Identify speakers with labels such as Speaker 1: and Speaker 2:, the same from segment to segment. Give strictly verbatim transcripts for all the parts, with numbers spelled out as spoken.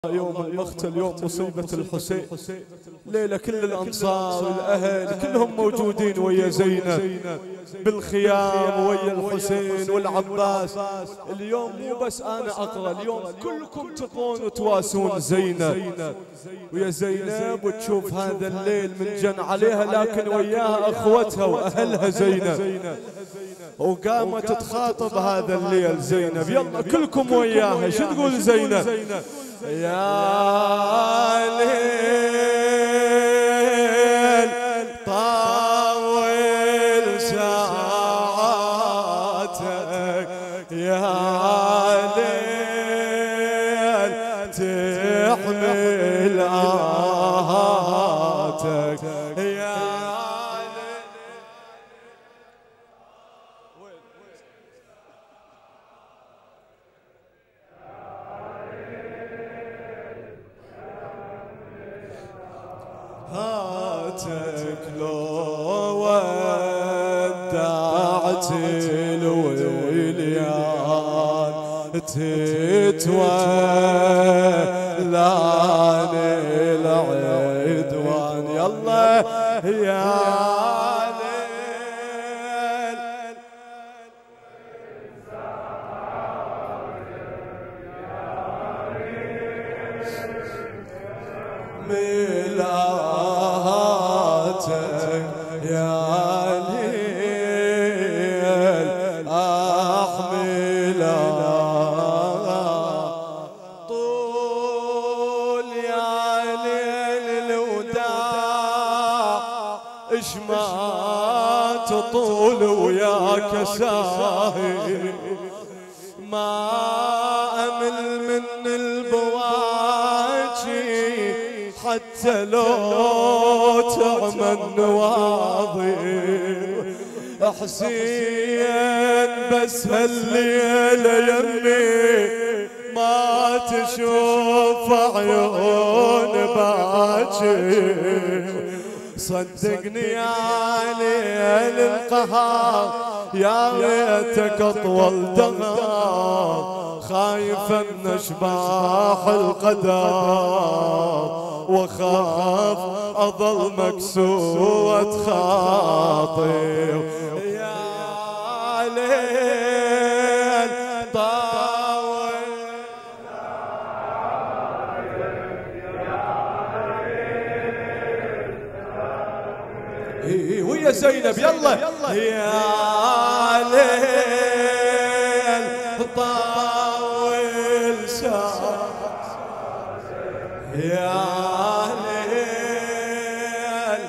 Speaker 1: يوم المقتل يوم مصيبة الحسين، ليلة كل الأنصار والأهل كلهم موجودين ويا زينب بالخيام ويا الحسين والعباس. اليوم مو بس أنا أقرأ، اليوم كلكم تقرون وتواسون زينب ويا زينب، وتشوف هذا الليل من جن عليها لكن وياها أخوتها وأهلها زينب، وقامت تخاطب هذا الليل زينب. يلا كلكم وياها، شو تقول زينب؟ يا ليل طول ساعاتك، يا ليل تحمل آهاتك، يا هاتك لو ودعت الوليان تتولاني العدوان. يلا يا ملاتك يا ليل أحملها طول يا ليل الوداع، إش ما تطول وياك ساهي، ما أمل من البواجي حتى لو تعمى النواظر. حسين بس هالليلة يمي ما تشوف عيون باجي، صدقني يا ليل القهار يا ريتك اطول دهر، خايف ان اشباح القدر وخاف اظل مكسورة خاطر. يا ليل طاول ويا زينب يلا يا ليل طاول ساعة، يا ليل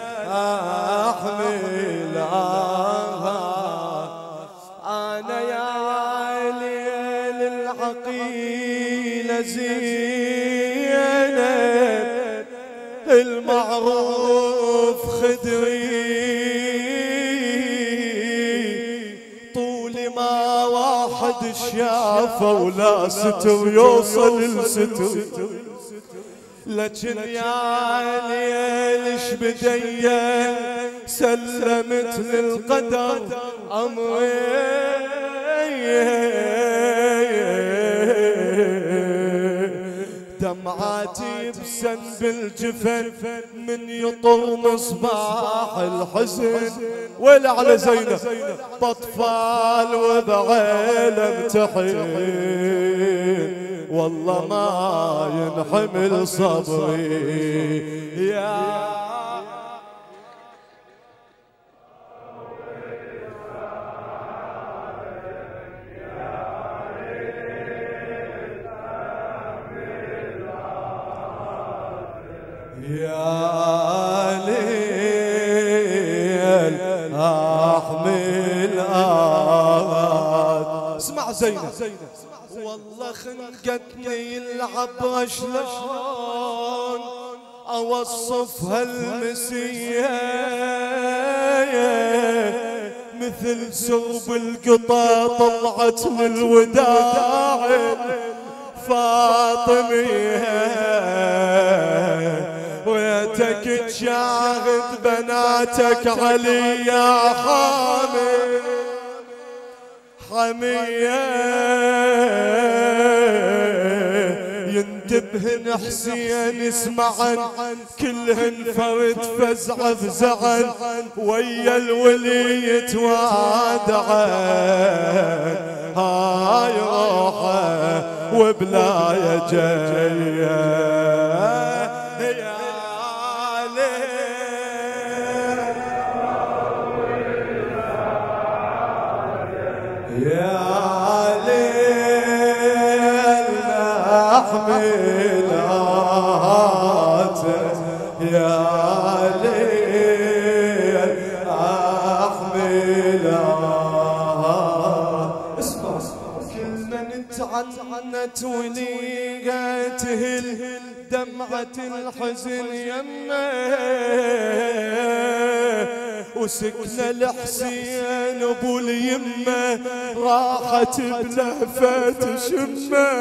Speaker 1: أحملها أنا يا ليل العقيلة زينب المعروف خدري، طول ما واحد شافه ولا ستر يوصل الستر، لكن يا ليل اش بديا سلمت للقدر امري، دمعاتي يبسن بالجفن من يطر مصباح الحزن. ويل على زينب بأطفال وبعيلة امتحن، والله ما ينحمل صبري. يا يا ليل أحمل آهات. اسمع زينب والله خنقتني العبرة شلون أوصفها المسية، مثل سرب القطا طلعت من الوداع فاطمية، ويتك تشاهد بناتك علي يا حامي حمية، يندب بهن حسين اسمعن كلهن فرد فزع فزعن ويا الولي يتوادعن هاي روحه وبلاية جاية أحملاتك يا ليل أحملها اسمع كل من تعنت وليقته دمعة الحزن يمه وسكن الحسين ابو اليمه راحت بلهفة شمه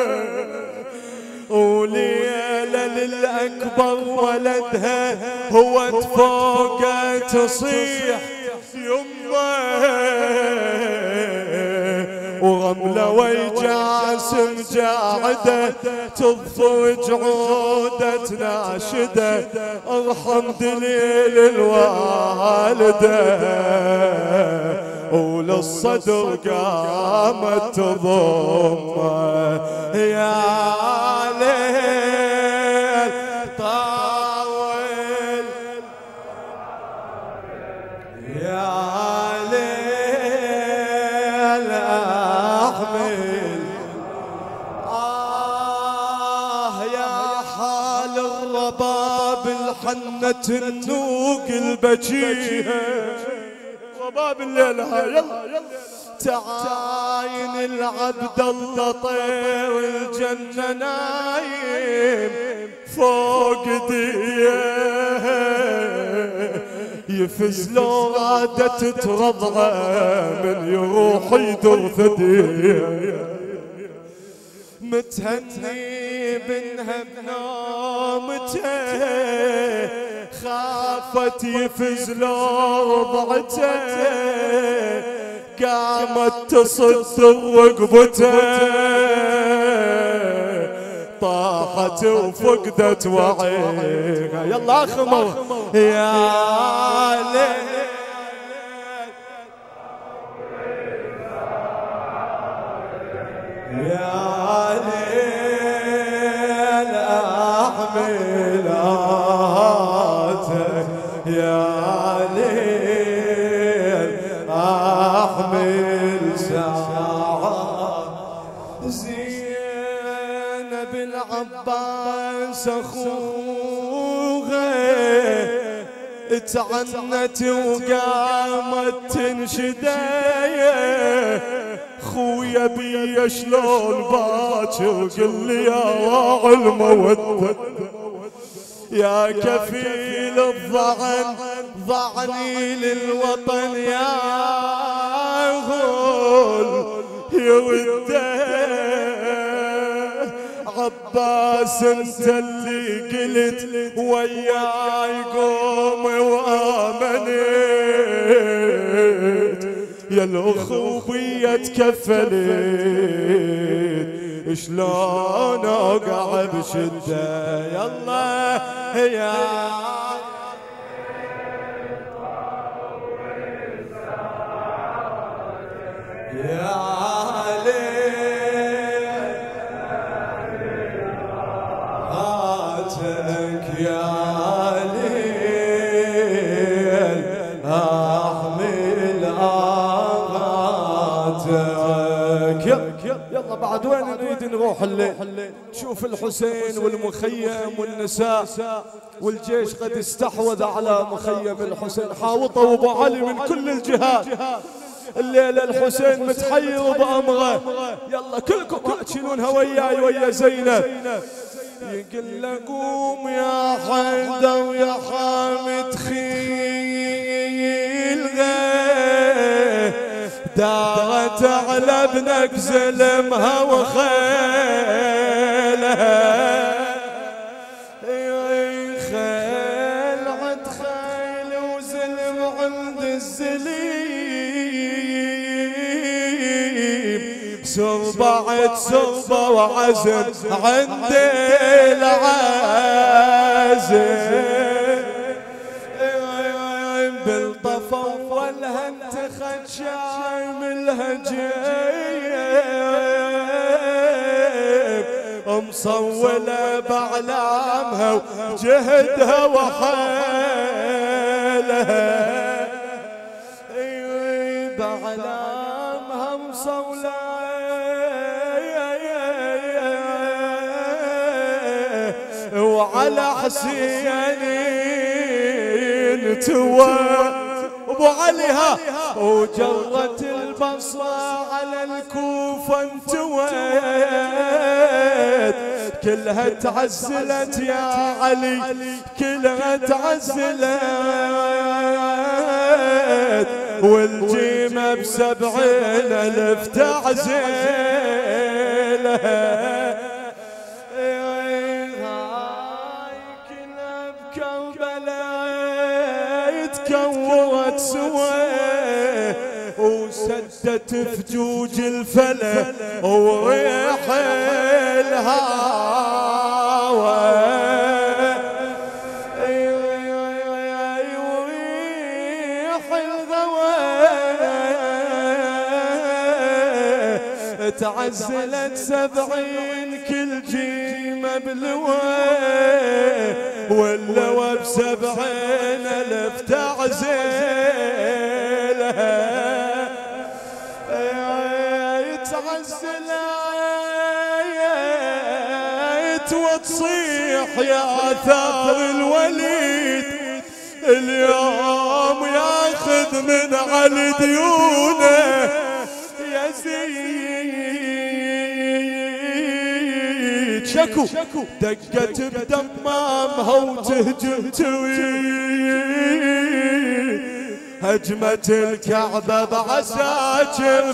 Speaker 1: وليلة للأكبر ولدها هو تفوقه تصيح يمه ورملة ويجاسم جاعدة تضفر جعودة ناشدة ارحم دليل الوالدة وللصدر قامت تضمه يا ليل طاول يا ليل أحمل آه يا حال الرباب الحنة النوق البجيها رباب الليلة يلا تعاين العبد الله طير الجنة نايم فوق ديه يفز لو غادة ترضعه من يروح يدر ثديه متهني بنها بنومته خافت يفز لو رضعته قامت تصدر رقبته طاحت وفقدت وعيها يلا اخمر يا ليل يا ليل احملاتك يا ليل احمل ساعة زينب العباس اخوها تعنت وقامت تنشدايه خويا بيا شلون باكر قل لي يا راعي المودة يا كفيل الضعن ضعني للوطن يا غول يرده عباس انت اللي قلت وياي قوم وامنت يا الاخوية تكفلت شلون اوقع بشدة يلا يا يا ليل هاتك يا ليل احمل اغاتك يلا بعد وين نريد نروح الليل تشوف الحسين والمخيم والنساء والجيش قد استحوذ على مخيم الحسين حاوطوا ابو علي من كل الجهات الليلة الحسين متحير بأمره يلا كلكم تشيلونها وياي ويا زينب يقول له قوم يا حيدر يا حامد خيل غير دارت على ابنك زلمها وخيلها خيل عند خيل وزلم عند الزليم سربعت سربة وعزم عندي العازم بالطف اولها انتخت شايم الهجيب مصولة باعلامها وجهدها وحيلها باعلامها مصولة وعلى حسين توى ابو عليها وجرت البصرة على الكوفة انتويت كلها تعزلت يا علي كلها تعزلت والجيمة بسبعين الف تعزيلها تكورت سوى وسدت فجوج الفلك وريح الهوى وريح الغوى تعزلت سبعين كل جيمة بلوى واللوى بسبعين الف تعزيلها تعزلت وتصيح يا ثار الوليد اليوم ياخذ من علي ديونه يزيد شكو دقت بدمامها وتهجم توي هجمة الكعبة بعساكر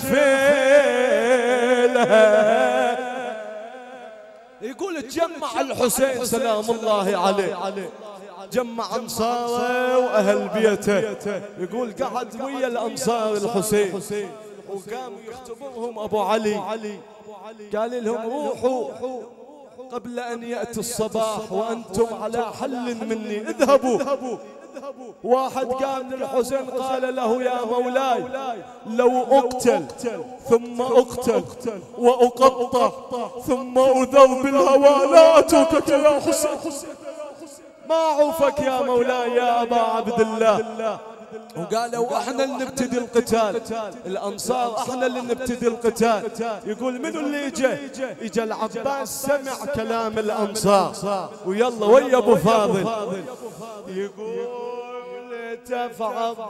Speaker 1: فيلها يقول تجمع الحسين سلام الله عليه جمع انصاره واهل بيته يقول قعد ويا الانصار الحسين وقاموا يختبرهم ابو علي قال لهم روحوا قبل ان ياتي الصباح وانتم على حل مني اذهبوا واحد قام للحسين قال له يا مولاي لو اقتل ثم اقتل واقطع ثم اذوب بالهوى لا اتركك يا حسين ما اعوفك يا مولاي يا ابا عبد الله وقالوا احنا اللي نبتدي القتال الانصار احنا اللي نبتدي القتال يقول منو اللي اجى اجى العباس سمع كلام الانصار ويلا ويا ابو فاضل يقول تف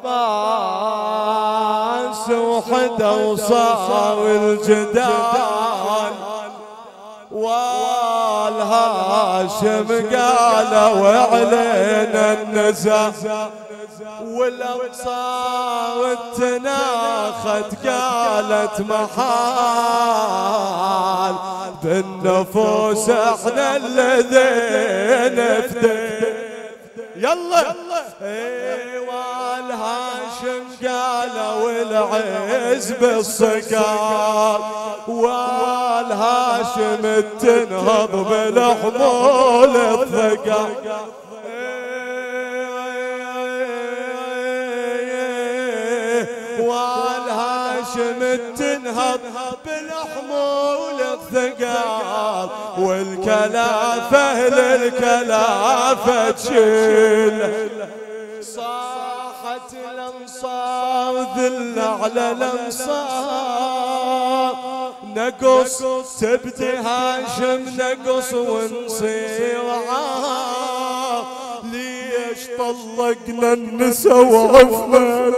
Speaker 1: عباس وحده وصار الجدال والهاشم قالوا علينا النزاع والأبصار تناخت قالت محال بالنفوس احنا الذين نفدي يلا والهاشم قالوا العز بالصقار والهاشم تنهض بالحمول الثقال والهاشم تنهض بالحمول الثقال والكلافة للكلافة تشيل صاحت الانصار ذل على الانصار نقص تبدي هاشم نقص ونصير عار ليش طلقنا النسا وعفنا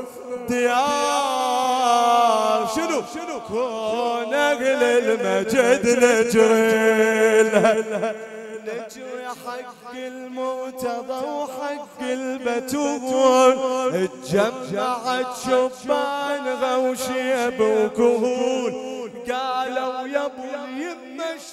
Speaker 1: ديار شنو شنو كون اهل المجد نجري نجري حق المرتضى وحق البتول اتجمعت شبان غوشيب وكهول قالوا يا ابو اليمه ايش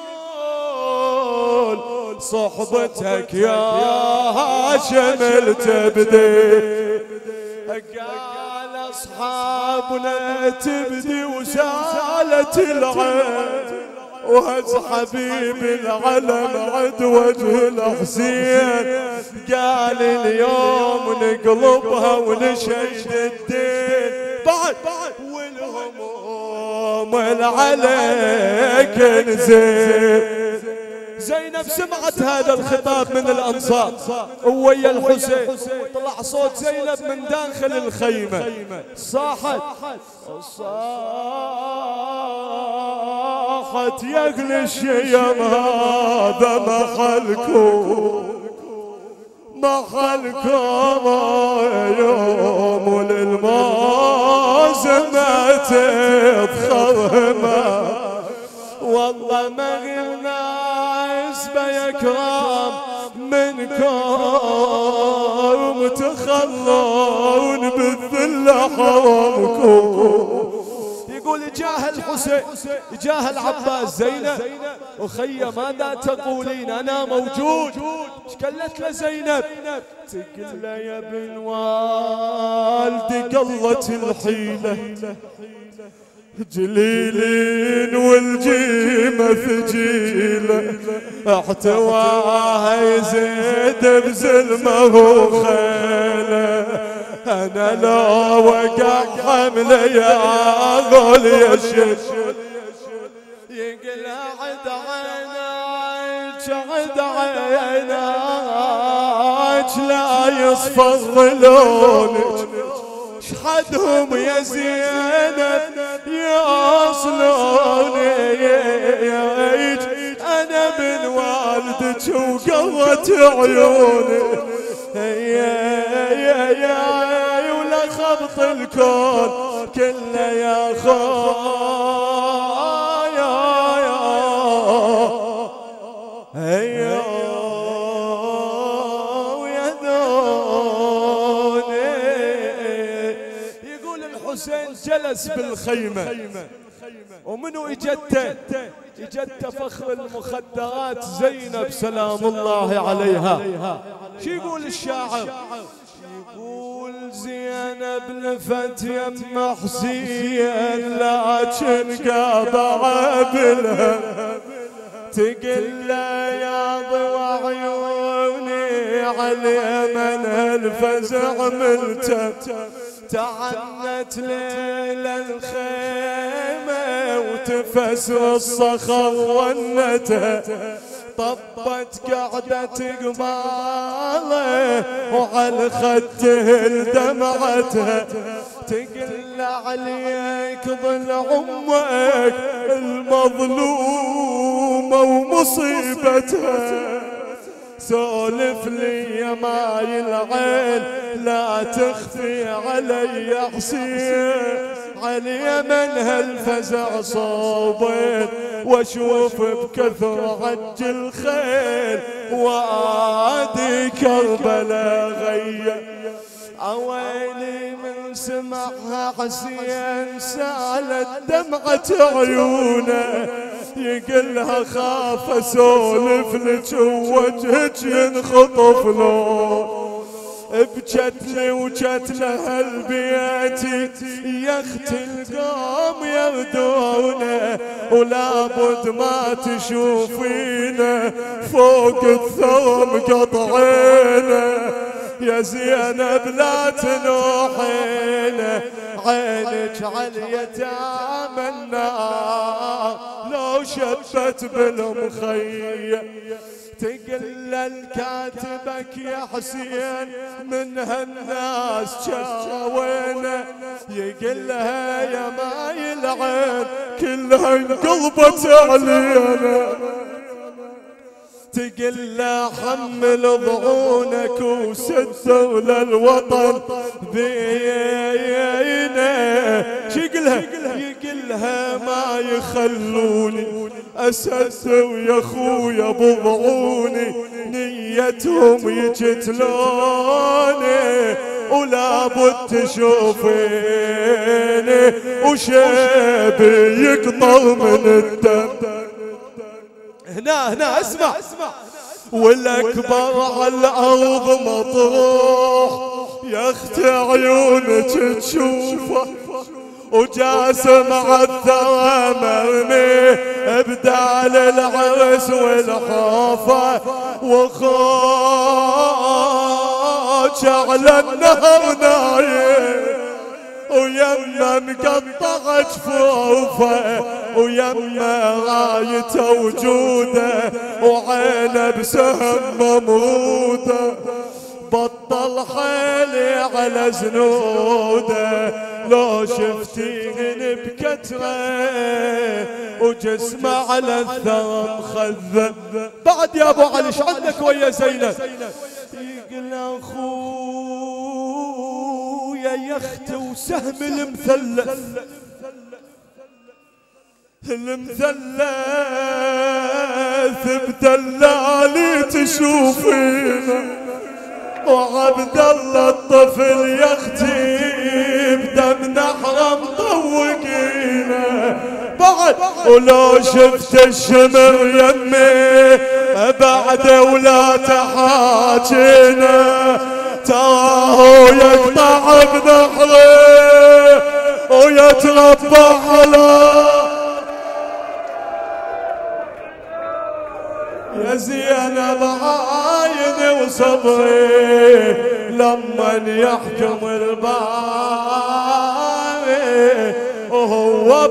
Speaker 1: تقول صحبتك يا هاشم تبدي قال أصحابنا تبدي وسالت العين، وهز حبيب العلم عد وجه الحسين، قال اليوم نقلبها ونشيد الدين بعد والهموم العليك نزيد. زينب سمعت هذا الخطاب من الأنصار ويا الحسين، طلع صوت زينب من داخل الخيمة، صاحت صاحت يا أهل الشيم هذا محلكم محلكم يوم للماز ما تتخرمه، والله ما غيرنا يا كرام منكم تخلون بالذل حرمكم. يقول جاه الحسين جاه العباس زينب أخي ماذا تقولين أنا موجود. ايش قالت له زينب؟ تقول له يا ابن والدي قلت الحيلة جليلين والجيمة ثجيلة احتواها يزيد بزلمه وخيله، انا لو وقع حمله يا غول يا شش يقلع عد عيناك عد عيناك لا يصفر لونك، شحدهم يا زينب يوصلوني انا من والدك وقرة عيوني يا يا يا ولا خبط الكون كله يا خويا يا الحسين جلس بالخيمة ومنو اجته؟ اجته فخر المخدرات زينب سلام الله عليها. شو يقول الشاعر؟ يقول زينب لفت يم حسين لكن قاطع بالها، تقل يا ضوى عيوني على من الفزع ملته، تعنت ليل الخيمة وتفسر الصخر ونته، طبت قعدة قباله وعلى خده دمعته، تقل عليك ظل عمك المظلومة ومصيبتها، سولف لي يا ماي العين لا تخفي علي حسين، علي من هالفزع صوبين واشوف بكثر عج الخيل وادي كربلا غيا، عويلي من سمعها حسين سالت دمعة عيونه، يقلها خاف اسولف لك ووجهك ينخطف لون، بجتني وجت لها البيت يا اختي القوم يردونه، ولا بد ما تشوفينه فوق الثوم قطعينه، يا زينب لا تنوحينه عينك عاليتام النار لو شبت بالمخيم، تقل الكاتبك يا حسين من هالناس شاوينه، يقلها يا ماي العين كلها انقلبت علينا، تقل حمل ضعونك وسدوا للوطن بينا، شقلها يقلها ما يخلوني اسدوا يا اخويا بضعوني، نيتهم يقتلوني ولا بد تشوفيني وشيبي يقطر من الدم. هنا هنا اسمع، والاكبر على الارض مطروح يا اختي عيونك تشوفه وجاسم عالثرى مرمي بدال العرس والحوفه وخوش على النهر نايم ويما مقطع جفوفه ويما رايته وجوده وعينه بسهم ممروده بطل حيلي على زنوده لو شفتيهن بكتره وجسمه على الثرى مخذب. بعد يا ابو علي ايش عندك ويا زينب؟ يقول اخويا يا اختي وسهم المثلث المثلث بدلالي تشوفينه وعبد الله الطفل يا اختي بدم نحره مطوقينه بعد ولو شفت الشمر يمي بعد ولا تحاجينا تراه يقطع بنحره ويتربع على يا زينب عايني وصبري لمن يحكم الباري وهو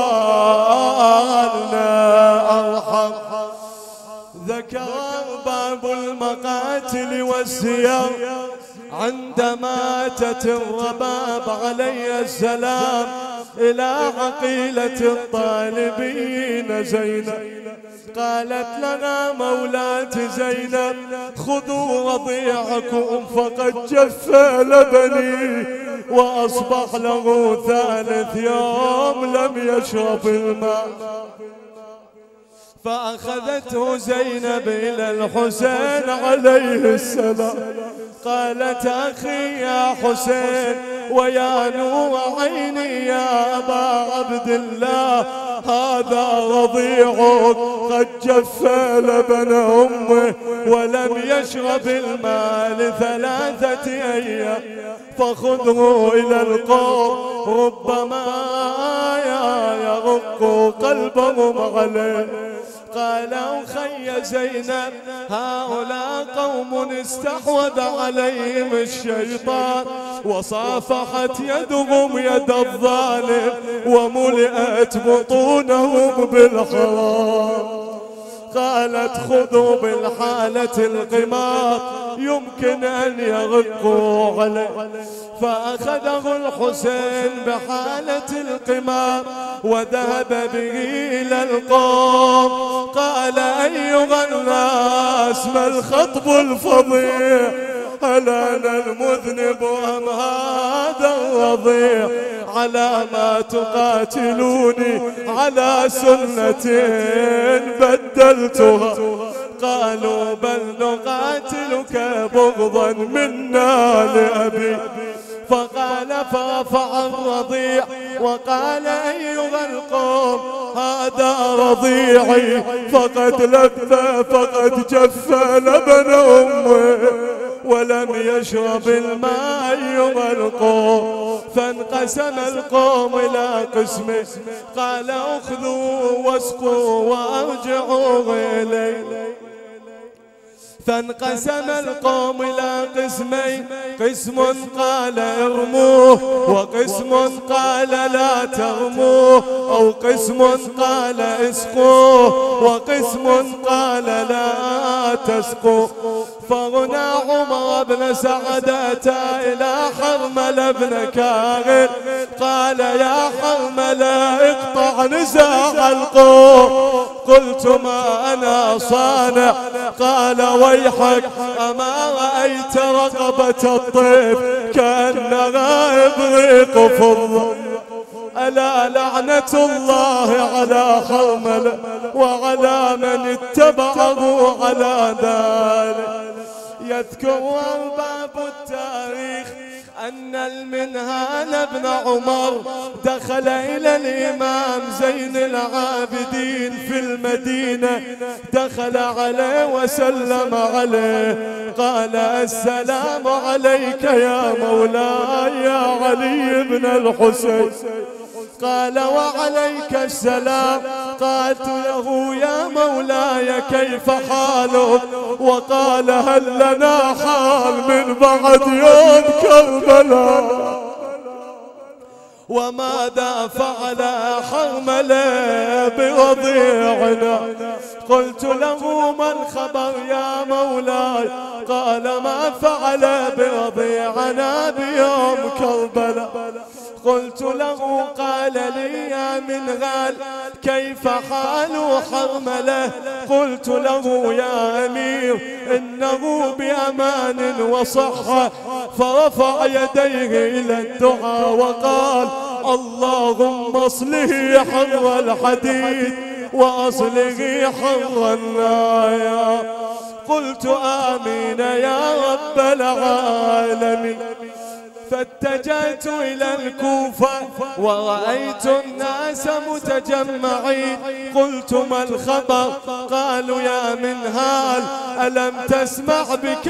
Speaker 1: بحالنا أرحم. ذكر باب المقاتل والسير عندما أتت الرباب عليه السلام إلى عقيلة الطالبين زينب قالت لنا مولاة زينب خذوا رضيعكم فقد جف لبني وأصبح له ثالث يوم لم يشرب الماء. فأخذته زينب إلى الحسين عليه السلام قالت أخي يا حسين ويا نور عيني يا أبا عبد الله هذا رضيعك قد جف لبن أمه ولم يشرب الماء لثلاثة أيام فخذه إلى القوم ربما يرق قلبهم عليه. قال أخي زينب هؤلاء قوم استحوذ عليهم الشيطان وصافحت يدهم يد الظالم وملئت بطونهم بالحرام. قالت خذوا بالحالة القمار يمكن أن يرقوا عليه. فأخذه الحسين بحالة القمار وذهب به إلى القوم. قال أيها الناس ما الخطب الفظيع هل أنا المذنب أم هذا الرضيع على ما تقاتلوني على سنة بدلتها. قالوا بل نقاتلك بغضا منا لأبي. فقال فرفع الرضيع وقال أيها القوم هذا رضيعي فقد لف فقد جف لبن أمه ولم يشرب الماء أيها القوم. فانقسم القوم إلى قسمه قال أخذوا واسقوا وأرجعوا إليه. فانقسم القوم إلى قسمين قسم قال ارموه وقسم قال لا ترموه أو قسم قال اسقوه وقسم قال لا تسقوه. فغنى عمر بن سعد أتى إلى حرمل بن كاغر قال يا حرمل اقطع نزاع القوم. قلت ما أنا صانع. قال ويحك أما رأيت رقبة الطيف كأنها إبريق فضة. ألا لعنة الله على حرمل وعلى من اتبعه على ذلك. يذكر أرباب التاريخ أن المنهال بن عمر دخل إلى الإمام زين العابدين في المدينة دخل عليه وسلم عليه قال السلام عليك يا مولاي يا علي بن الحسين. قال وعليك السلام. قالت له يا مولاي كيف حالك؟ وقال هل لنا حال من بعد يوم كربلاء؟ وماذا فعل حرملة برضيعنا؟ قلت له ما الخبر يا مولاي؟ قال ما فعل برضيعنا بيوم كربلاء. قلت له قال لي يا منغال كيف حال حرملة؟ قلت له يا أمير إنه بأمان وصحة. فرفع يديه إلى الدعاء وقال اللهم اصله حر الحديد وأصله حر النار. قلت آمين يا رب العالمين. فاتجهت إلى الكوفة ورأيت الناس متجمعين. قلت ما الخبر؟ قالوا يا منهال ألم تسمع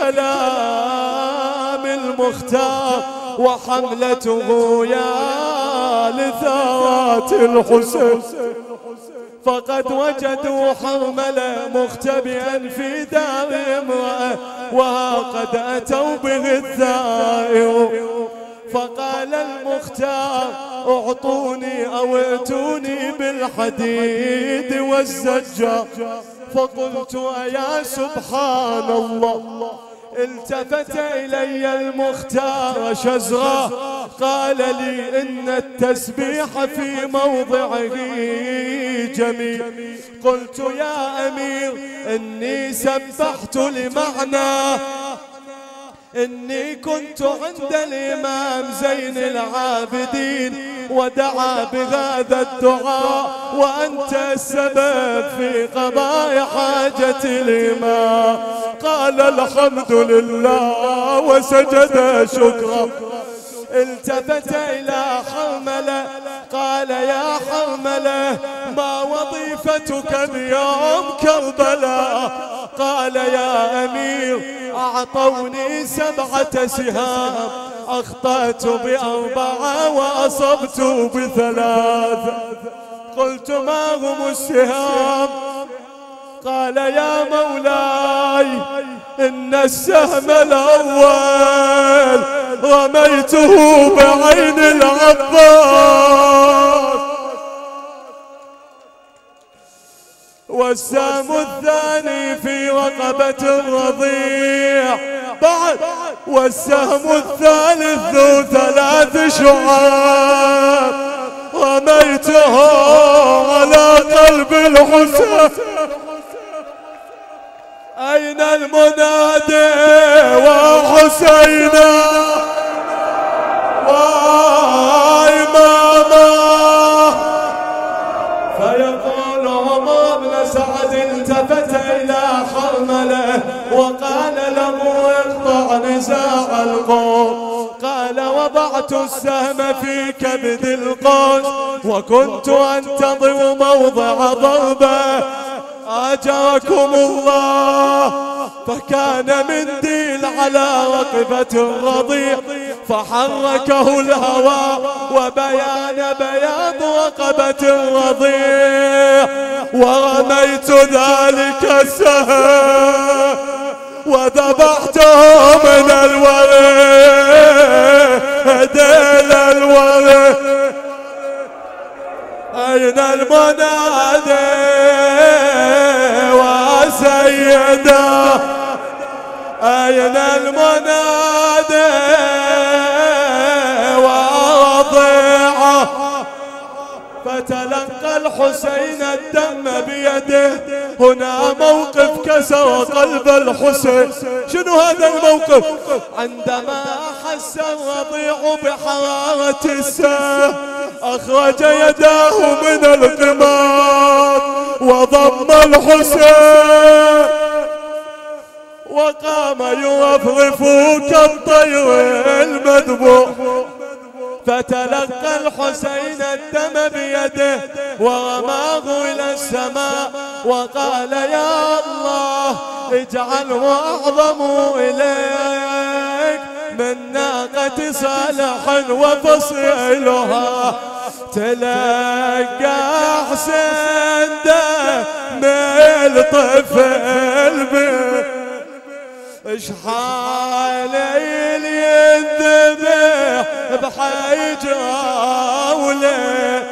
Speaker 1: بكلام المختار وحملته يا لثارات الحسين؟ فقد وجدوا حرملة مختبئا في دار امرأة وها قد أتوا به الثائر. فقال المختار اعطوني او ائتوني بالحديد والزجاج. فقلت يا سبحان الله. التفت إلي المختار شزرا قال لي إن التسبيح في موضعه جميل. قلت يا أمير إني سبحت لمعنى إني كنت عند الإمام زين العابدين ودعا بهذا الدعاء وأنت السبب في قضاء حاجة الإمام. قال الحمد لله وسجد شكرا. التفت إلى حرملة قال يا حرملة ما وظيفتك بيوم كربلاء؟ قال يا أمير أعطوني سبعة سهام أخطأت بأربعة وأصبت بثلاث. قلت ما هم السهام؟ قال يا مولاي إن السهم الأول رميته بعين العباس والسهم الثاني في رقبة الرضيع بعد والسهم الثالث ذو ثلاث شعاب رميته على قلب الحسين. أين المنادي وحسينا وإماما؟ فيقول عمر بن سعد التفت إلى حرملة وقال له اقطع نزاع القوم. قال وضعت السهم في كبد القوس وكنت أنتظر موضع ضربه أجركم الله. فكان منديل على رقبة الرضيع فحركه الهواء وبيان بياض رقبة الرضيع ورميت ذلك السهم وذبحته من الوريد إلى الوريد. أين المنادي وسيدا؟ أين المنادي ورضيعه؟ فتلقى الحسين الدم بيده. هنا موقف كسر قلب الحسين. شنو هذا الموقف؟ عندما أحس الرضيع بحرارة السهم أخرج يداه من القمار وضم الحسين وقام يرفرف كالطير المذبوح. فتلقى الحسين الدم بيده ورماه إلى السماء وقال يا الله اجعل أعظم إليك من ناقة صالح وفصيلها تلقى حسين دم الطفل به اشحال ينذبح بحي جاوله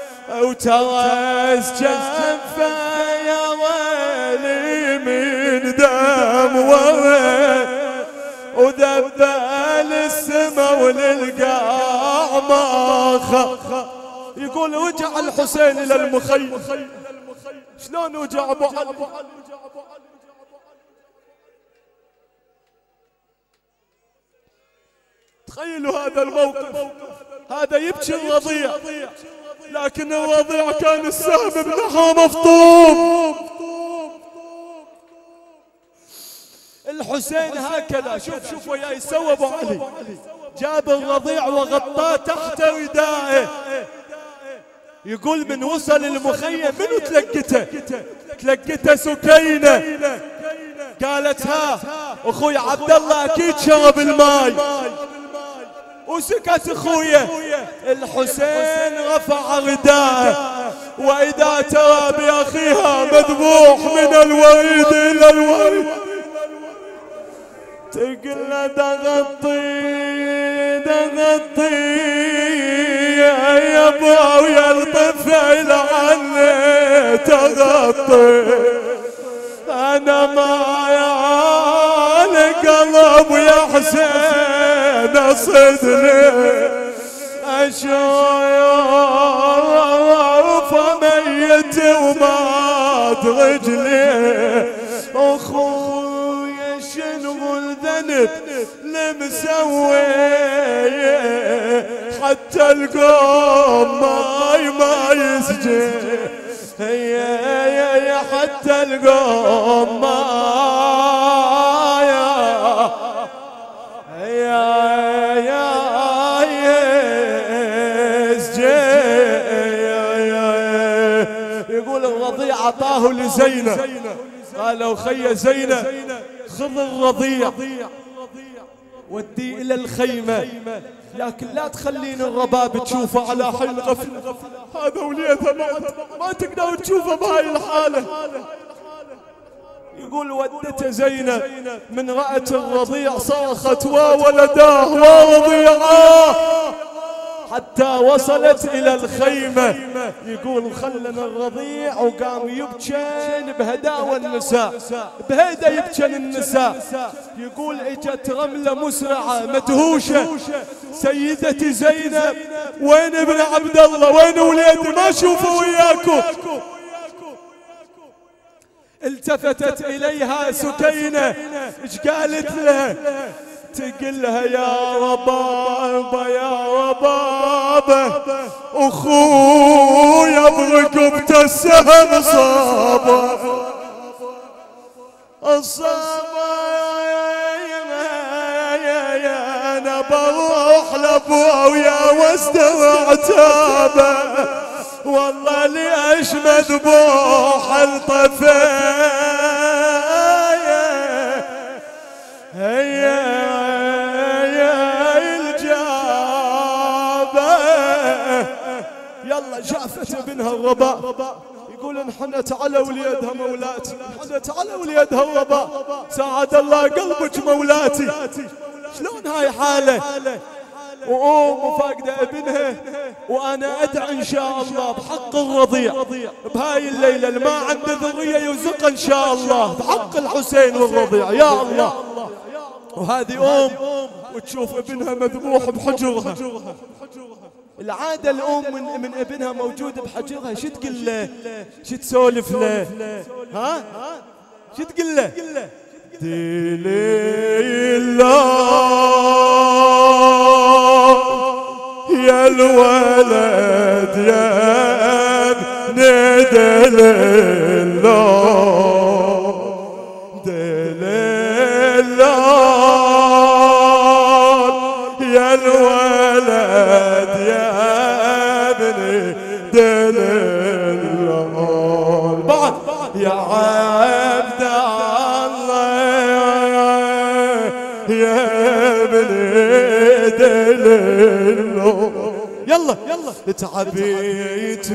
Speaker 1: وترس جنفه يا ويلي من دم وذبل السما وللقاع ما خ يقول وجع الحسين الى المخيم. شلون وجع ابو علي؟ تخيلوا هذا الموقف، هذا يبكي الرضيع، لكن الرضيع كان السهم بنحو مفطوم. الحسين هكذا، شوف شوف وياي سوى ابو علي، جاب الرضيع وغطاه تحت ردائه. يقول من وصل المخيم منو تلقته؟ تلقته سكينة، قالت ها اخوي عبد الله اكيد شرب الماي، وسكت اخويا. الحسين رفع رداءه واذا ترى باخيها مذبوح من الوريد الى الوريد، تقل دغطي دغطي يا ابو يا الطفل عني تغطي، انا ما يا قلب يا حسين اصدني اشوف ميت ومات رجلي، اخويا شنو الذنب لمسوي حتى القوم ماي ما يسجن، هي حتى القوم ما يقول الرضيع عطاه لزينب، قالوا خي زينب خذ الرضيع ودي الى الخيمة، لكن لا تخلين الرباب تشوفه على حل غفلة، هذا وليدها ما, ما تقدر تشوفه بهاي الحالة. يقول ودته زينب من رأت الرضيع صرخت وولداه ورضيعاه حتى وصلت إلى الخيمة. يقول خلنا الرضيع وقام يبكين بهداوى النساء، بهيدا يبكين النساء. يقول اجت رملة مسرعة مدهوشة، سيدتي زينب وين ابن عبد الله، وين وليدي ما شوفوا وياكم. التفتت إليها سكينة، ايش قالت لها؟ تقلها يا ربابة يا ربابة أخويا برقبته السهم صابه الصابة، أنا بروح لأبويا واستوى عتابه، والله ليش مذبوح الطفل هي يلا شافت ابنها الرباء. يقول انحنت على وليدها مولاتي، انحنت على وليدها الرباء، ساعد الله قلبك مولاتي. شلون هاي حاله؟ وأم وفاقدة ابنها، وأنا أدعي إن شاء الله بحق الرضيع بهاي الليلة اللي ما عنده ذرية يرزقه إن شاء الله بحق الحسين والرضيع يا الله. وهذه أم وتشوف ابنها مذبوح بحجرها. العادة الأم من, من ابنها موجود بحجرها شو تقول له؟ شو تسولف له؟ ها؟ شو تقول له؟ دليل الله يا الولد يا ابن دليل الله، دليل الله يا الولد يا ابن دليل الله. بعد يا عبد الله يا بني دليلو يلا يلا تعبيت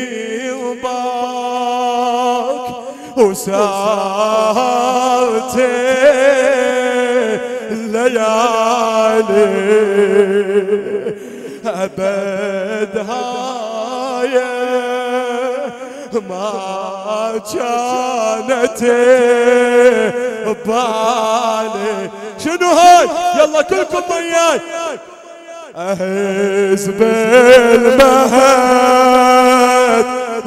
Speaker 1: بيضاك وسارت الليالي أبد هاي ما كانت ببالي. شنو هاي؟ يلا كلكم وياي. أهز بالمهد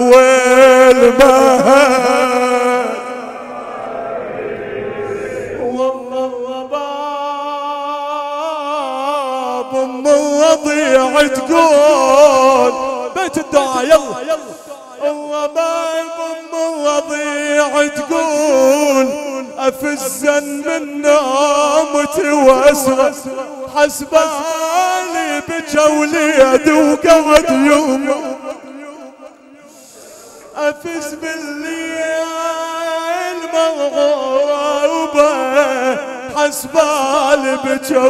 Speaker 1: والمهد والله باب ام الرضيع تقول بيت الدعاء يلا يلا. والله باب ام الرضيع تقول افزا من نومتي واسرى حسبالي بجا وليد وقعد يوم افز بالليل مغروبه حسبالي بجا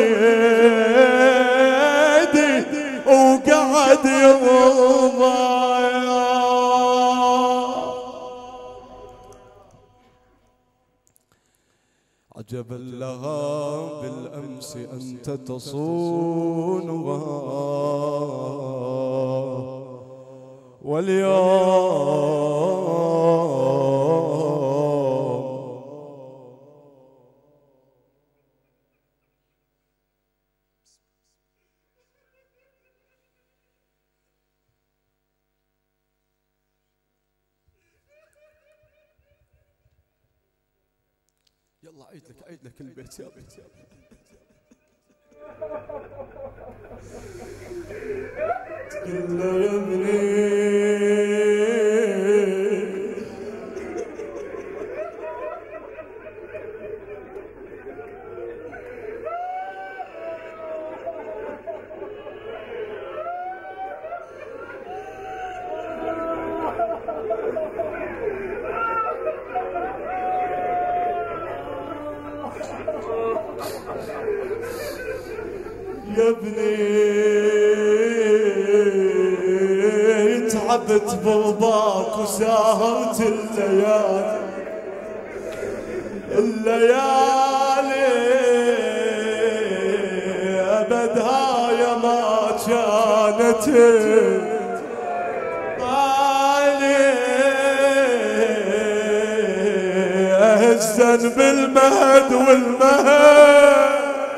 Speaker 1: وليدي وقعد يوم. عجبا لها بالأمس أنت تصونها واليوم يلا عيد لك عيد لك البيت يا بيت يا بيت. قل له يا ابني يا ابني تعبت برضاك وساهرت الليالي الليالي ابدها يا ما كانت طالي اهزا بالمهد والمهد.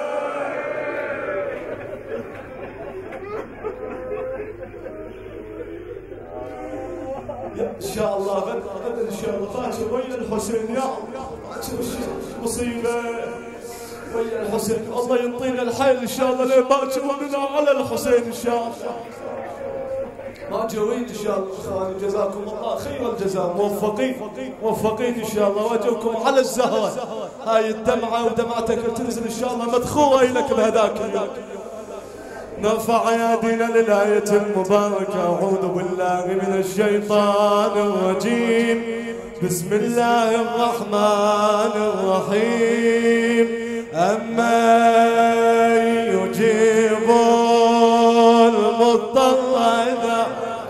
Speaker 1: إن شاء الله غدا غدا إن شاء الله باكر ويا الحسين يا الله باكر مصيبة ويا الحسين الله ينطينا الحيل إن شاء الله لين باكر ولنا على الحسين إن شاء الله. ماجرين إن شاء الله إخواني جزاكم الله خير الجزاء موفقين موفقين إن شاء الله واجوكم على الزهرة هاي الدمعة ودمعتك تنزل إن شاء الله مدخورة إليك بهذاك اليوم. نرفع ايادينا للآية المباركة. أعوذ بالله من الشيطان الرجيم. بسم الله الرحمن الرحيم. أمن يجيب المضطر إذا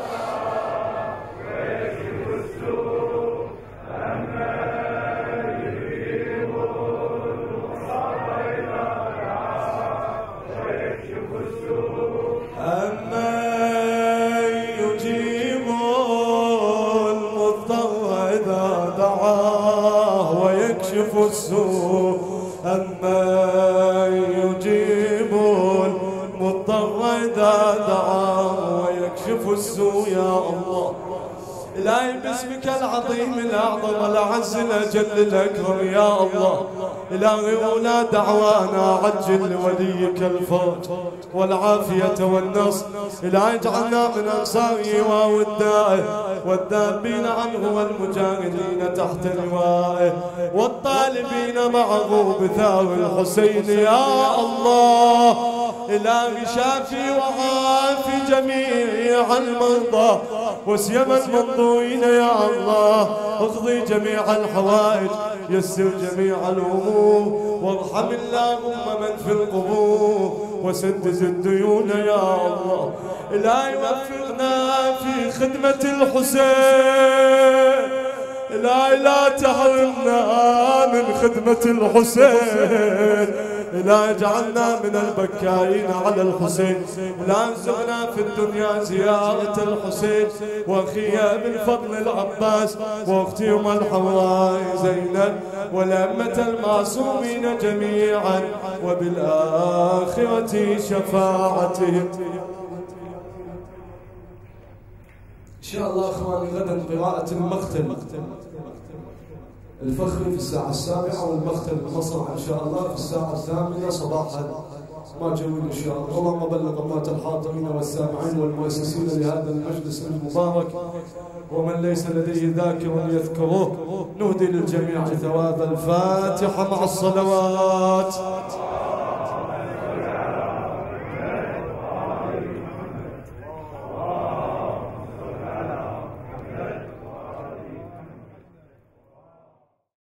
Speaker 1: السوء أمن يجيب المضطر إذا دعاه ويكشف السوء. يا الله إلهي باسمك العظيم الأعظم الأعز الأجل الأكرم يا الله إلهي أولى دعوانا عجل لوليك الفرج والعافية والنصر. إلهي اجعلنا من أنصاره وودائه والذابين عنه والمجاهدين تحت لوائه والطالبين معه بثار الحسين يا الله. إلهي شافي وعافي جميع المرضى وسيما المنظورين يا الله. اقضي جميع الحوائج يسر جميع الأمور وارحم اللهم من في القبور وسدد الديون يا الله. إلهي وفقنا في خدمة الحسين، إلهي لا تحرمنا من خدمة الحسين، إلهي اجعلنا من البكائين على الحسين. لا انزغنا في الدنيا زيارة الحسين وأخي بالفضل العباس وأختي أم الحوراء زينب والأئمة المعصومين جميعا وبالآخرة شفاعتهم.
Speaker 2: إن شاء الله أخواني غدا قراءة المختم الفخري في الساعة السابعة والمختم المصرع إن شاء الله في الساعة الثامنة صباحا. ما جوين إن شاء الله. اللهم بلغ أمات الحاضرين والسامعين والمؤسسين لهذا المجلس المبارك، ومن ليس لديه ذاكر يذكره. نهدي للجميع ثواب الفاتحة مع الصلوات.